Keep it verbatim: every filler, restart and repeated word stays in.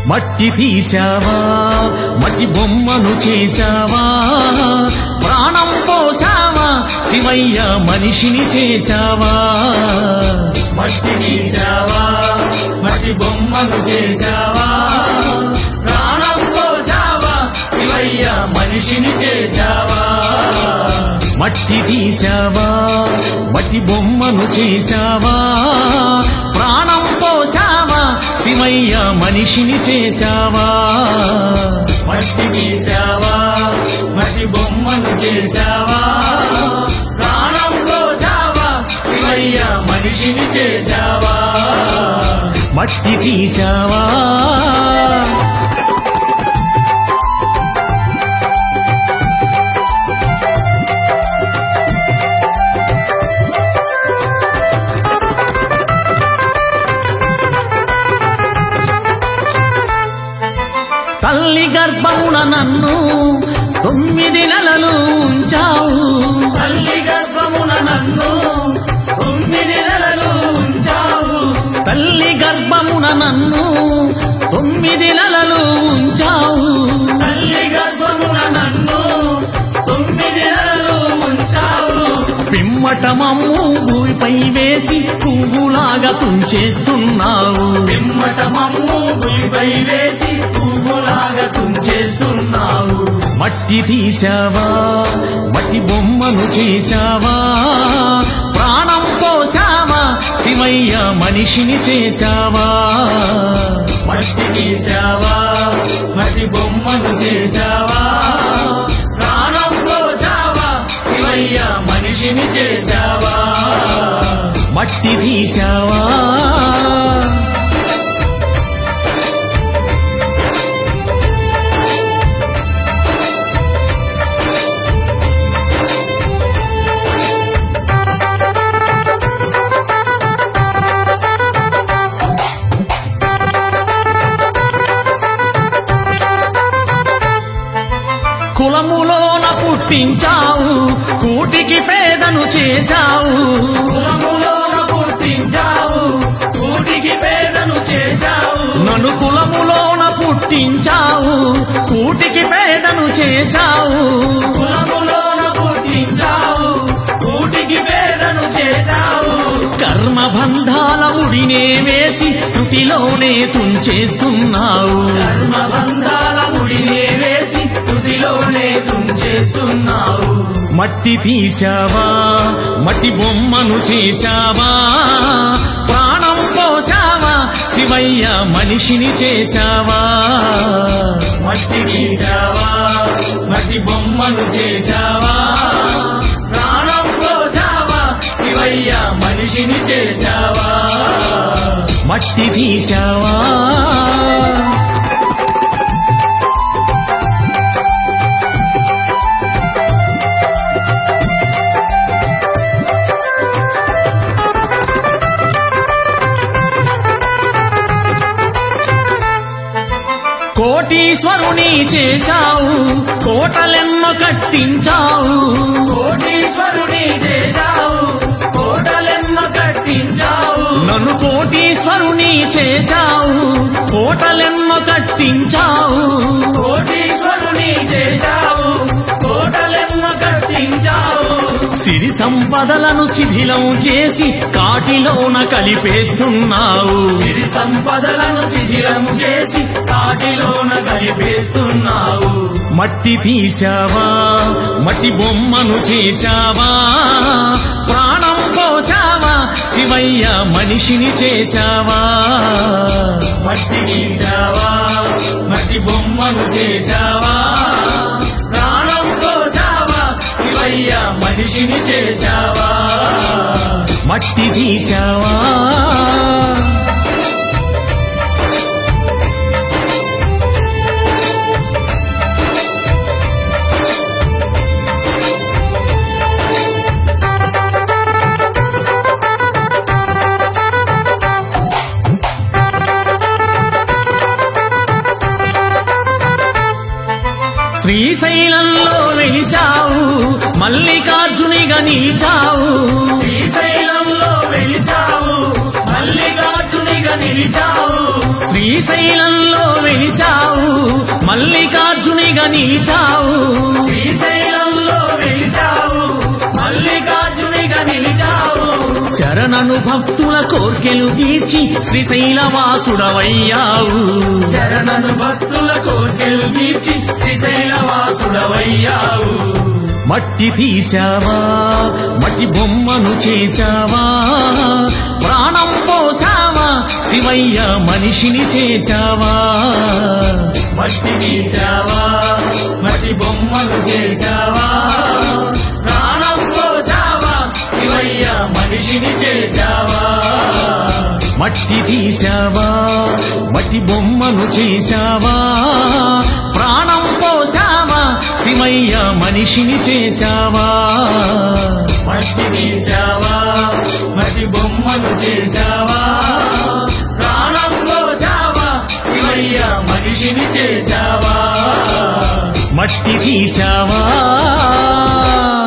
మట్టి తీశావా మట్టి బొమ్మను చేశావా ప్రాణం పోసావా శివయ్య మనిషిని చేశావా మట్టి తీశావా మట్టి బొమ్మను చేశావా ప్రాణం పోసావా శివయ్య మనిషిని చేశావా మట్టి తీశావా మట్టి బొమ్మను చేశావా ప్రాణం పోసావా శివయ్య మనిషిని చేశావా మట్టి తీశావా మట్టి బొమ్మను చేశావా ప్రాణం పోసావా శివయ్య మనిషిని చేశావా మట్టి తీశావా తల్లి గర్భమున నన్ను తొమ్మిది నెలలు ఉంచావు తల్లి గర్భమున నన్ను తొమ్మిది నెలలు ఉంచావు తల్లి గర్భమున నన్ను తొమ్మిది నెలలు ఉంచావు తల్లి గర్భమున నన్ను తొమ్మిది నెలలు ఉంచావు పిమ్మట మమ్ము భూమిపై వేసి పువ్వులాగా తుంచేస్తున్నావు పిమ్మట మమ్ము భూమిపై వేసి పువ్వులాగా తుంచేస్తున్నావు మట్టి తీశావా మట్టి బొమ్మను చేశావా ప్రాణం పోసావా శివయ్య మనిషిని చేశావా మట్టి తీశావా మట్టి బొమ్మను చేశావా ప్రాణం పోసావా శివయ్య మనిషిని చేశావా మట్టి తీశావా కులములోన పుట్టించావు కూటికి పేదను చేశావు కులములోన పుట్టించావు కూటికి పేదను చేశావు నన్ను కులములోన పుట్టించావు కూటికి పేదను చేశావు కులములోన పుట్టించావు కూటికి పేదను చేశావు కర్మబంధాల ముడినే వేసి తుటిలోనే తుంచేస్తున్నావు కర్మబంధాల ముడినే వేసి తుటిలోనే తుంచేస్తున్నావు మట్టి తీశావా మట్టి బొమ్మను చేశావా ప్రాణం పోసావా శివయ్య మనిషిని చేశావా మట్టి తీశావా మట్టి బొమ్మను చేశావా ప్రాణం పోసావా శివయ్య మనిషిని చేశావా మట్టి తీశావా కోటీశ్వరుని చేశావు కోటలెన్నో కట్టించావు కోటీశ్వరుని చేశావు కోటలెన్నో కట్టించావు నన్ను కోటీశ్వరుని చేశావు కోటలెన్నో కట్టించావు కోటీశ్వరుని చేశావు కోటలెన్నో కట్టించావు సిరి సంపదలను శిథిలం చేసి కాటిలోన కలిపేస్తున్నావు సిరి సంపదలను శిథిలం చేసి కాటిలోన కలిపేస్తున్నావు మట్టి తీశావా మట్టి బొమ్మను చేశావా ప్రాణం పోసావా శివయ్య మనిషిని చేశావా మట్టి తీశావా మట్టి బొమ్మను చేశావా ప్రాణం పోసావా శివయ్య మనిషిని చేశావా మట్టి తీశావా శ్రీశైలంలో వెలిశావు మల్లికార్జునిగా నిలిచావు శ్రీశైలంలో వెలిశావు మల్లికార్జునిగా నిలిచావు శ్రీ శ్రీశైలంలో వెలిశావు మల్లికార్జునిగా నిలిచావు శ్రీశైలంలో వెలిశావు మల్లికార్జునిగా నిలిచావు శరణను భక్తుల కోర్కెలు తీర్చి శ్రీశైలవాసుడవయ్యావు శరణను భక్తుల కోర్కెలు తీర్చి శ్రీశైలవాసుడవయ్యావు మట్టి తీశావా మట్టి బొమ్మను చేశావా ప్రాణం పోసావా శివయ్య మనిషిని చేశావా మట్టి తీశావా మట్టి బొమ్మను చేశావా ప్రాణం పోసావా శివయ్య మనిషిని చేశావా మట్టి తీశావా మట్టి బొమ్మను చేశావా ప్రాణం పోసావా శివయ్య మనిషిని చేశావా మట్టి తీశావా మట్టి బొమ్మను చేశావా ప్రాణం పోసావా శివయ్య మనిషిని చేశావా మట్టి తీశావా